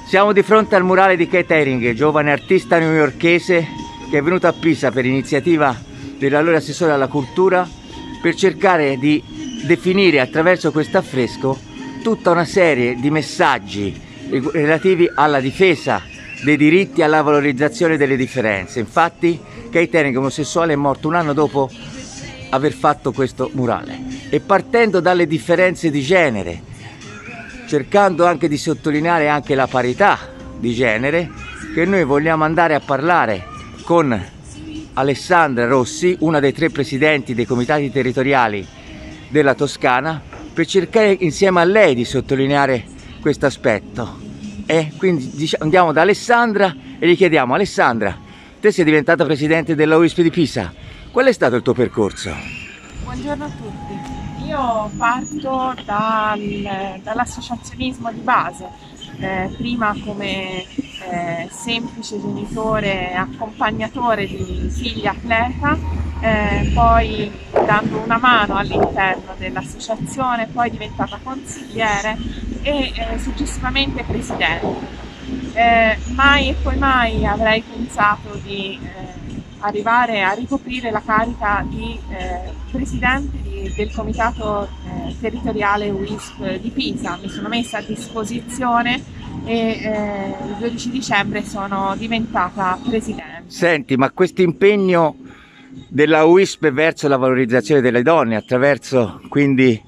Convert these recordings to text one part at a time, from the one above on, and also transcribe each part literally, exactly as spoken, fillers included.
Siamo di fronte al murale di Keith Haring, giovane artista newyorkese che è venuto a Pisa per iniziativa dell'allora assessore alla cultura per cercare di definire attraverso questo affresco tutta una serie di messaggi relativi alla difesa dei diritti e alla valorizzazione delle differenze. Infatti Keith Haring, omosessuale, è morto un anno dopo aver fatto questo murale, e partendo dalle differenze di genere, cercando anche di sottolineare anche la parità di genere, che noi vogliamo andare a parlare con Alessandra Rossi, una dei tre presidenti dei comitati territoriali della Toscana, per cercare insieme a lei di sottolineare questo aspetto. E quindi diciamo, andiamo da Alessandra e gli chiediamo: Alessandra, te sei diventata presidente della U I S P di Pisa, qual è stato il tuo percorso? Buongiorno a tutti. Io parto dal, dall'associazionismo di base, eh, prima come eh, semplice genitore accompagnatore di figli atleta, eh, poi dando una mano all'interno dell'associazione, poi diventata consigliere e eh, successivamente presidente. Eh, mai e poi mai avrei pensato di eh, arrivare a ricoprire la carica di eh, presidente di, del comitato eh, territoriale U I S P di Pisa. Mi sono messa a disposizione e eh, il dodici dicembre sono diventata presidente. Senti, ma questo impegno della U I S P verso la valorizzazione delle donne, attraverso quindi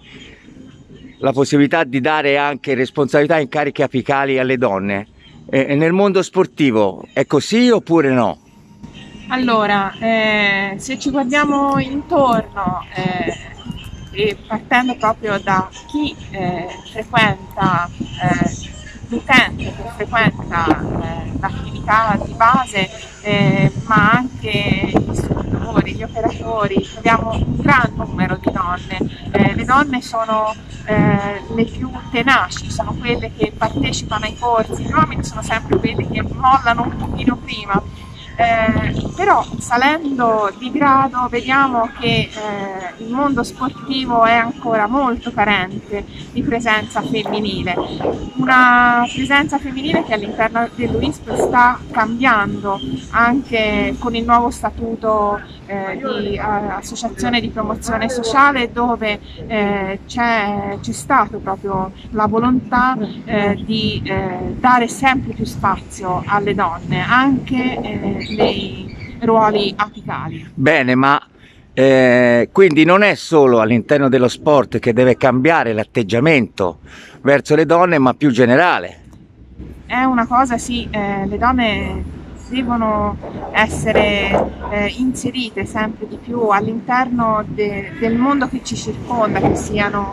la possibilità di dare anche responsabilità e incarichi apicali alle donne, eh, nel mondo sportivo è così oppure no? Allora, eh, se ci guardiamo intorno, eh, e partendo proprio da chi eh, frequenta, eh, l'utente che frequenta eh, l'attività di base, eh, ma anche gli istruttori, gli operatori, troviamo un gran numero di donne. Eh, le donne sono eh, le più tenaci, sono quelle che partecipano ai corsi, gli uomini sono sempre quelli che mollano un pochino prima. Eh, però salendo di grado vediamo che eh, il mondo sportivo è ancora molto carente di presenza femminile, una presenza femminile che all'interno dell'U I S P sta cambiando anche con il nuovo statuto eh, di eh, associazione di promozione sociale, dove eh, c'è stato proprio la volontà eh, di eh, dare sempre più spazio alle donne, anche eh, nei ruoli apicali. Bene, ma eh, quindi non è solo all'interno dello sport che deve cambiare l'atteggiamento verso le donne, ma più generale. È una cosa, sì, eh, le donne devono essere eh, inserite sempre di più all'interno de, del mondo che ci circonda, che siano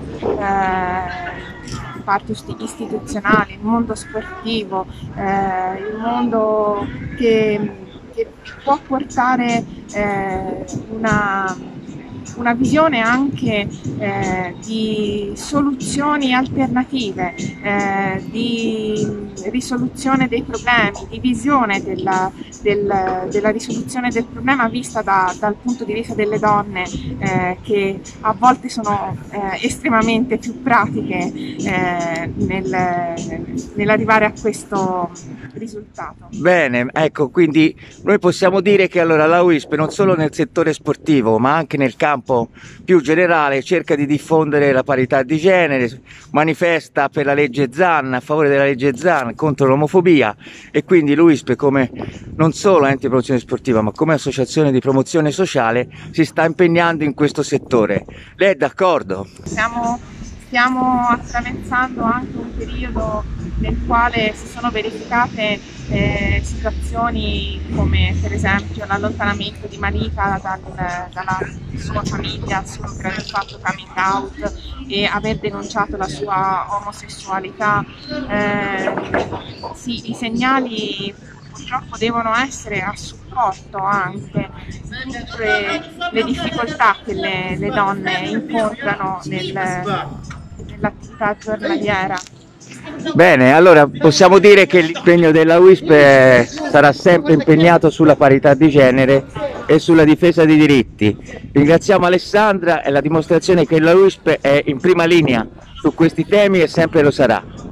eh, parti istituzionali, il mondo sportivo, eh, il mondo che che può portare eh, una, una visione anche eh, di soluzioni alternative, eh, di risoluzione dei problemi, di visione della, del, della risoluzione del problema vista da, dal punto di vista delle donne, eh, che a volte sono eh, estremamente più pratiche eh, nel, nell'arrivare a questo risultato. Bene, ecco, quindi noi possiamo dire che allora la U I S P non solo nel settore sportivo ma anche nel campo più generale cerca di diffondere la parità di genere, manifesta per la legge Zan, a favore della legge Zan, contro l'omofobia, e quindi l'U I S P, come non solo ente di promozione sportiva ma come associazione di promozione sociale, si sta impegnando in questo settore. Lei è d'accordo? Siamo, stiamo attraversando anche un periodo nel quale si sono verificate eh, situazioni come per esempio l'allontanamento di Malika dal, dalla sua famiglia solo per aver fatto coming out e aver denunciato la sua omosessualità. Eh, sì, i segnali purtroppo devono essere a supporto anche di tutte le difficoltà che le, le donne incontrano nel, nell'attività giornaliera. Bene, allora possiamo dire che l'impegno della U I S P è, sarà sempre impegnato sulla parità di genere e sulla difesa dei diritti. Ringraziamo Alessandra, è la dimostrazione che la U I S P è in prima linea su questi temi e sempre lo sarà.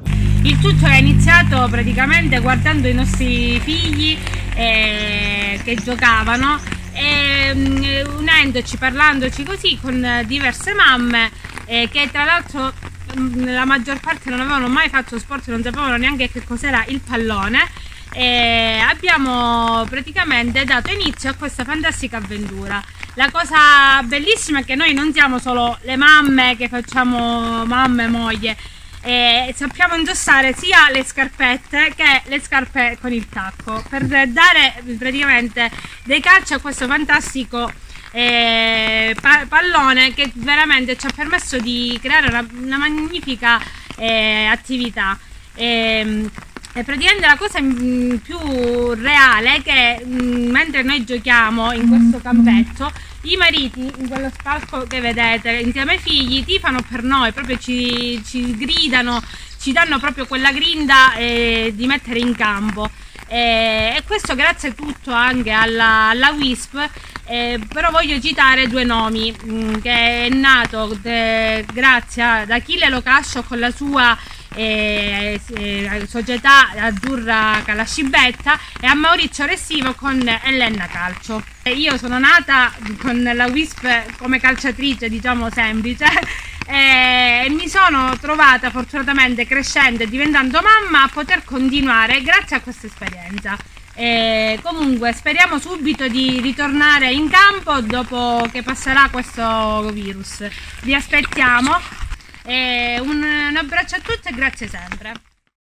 Il tutto è iniziato praticamente guardando i nostri figli eh, che giocavano e um, unendoci, parlandoci così con diverse mamme eh, che tra l'altro la maggior parte non avevano mai fatto sport, non sapevano neanche che cos'era il pallone, e abbiamo praticamente dato inizio a questa fantastica avventura. La cosa bellissima è che noi non siamo solo le mamme che facciamo mamme, moglie, e sappiamo indossare sia le scarpette che le scarpe con il tacco per dare praticamente dei calci a questo fantastico eh, pallone che veramente ci ha permesso di creare una, una magnifica eh, attività. E, e praticamente la cosa più reale è che mh, mentre noi giochiamo in questo campetto, i mariti in quello spalco che vedete insieme ai figli tifano per noi, proprio ci, ci gridano, ci danno proprio quella grinda eh, di mettere in campo. Eh, e questo grazie tutto anche alla, alla W I S P, eh, però voglio citare due nomi mh, che è nato de, grazie ad Achille Locascio con la sua eh, eh, società azzurra Calascibetta e a Maurizio Ressivo con Ellenna Calcio. E io sono nata con la W I S P come calciatrice, diciamo semplice, e mi sono trovata fortunatamente crescendo e diventando mamma a poter continuare grazie a questa esperienza. E comunque speriamo subito di ritornare in campo dopo che passerà questo virus. Vi aspettiamo e un, un abbraccio a tutti e grazie sempre.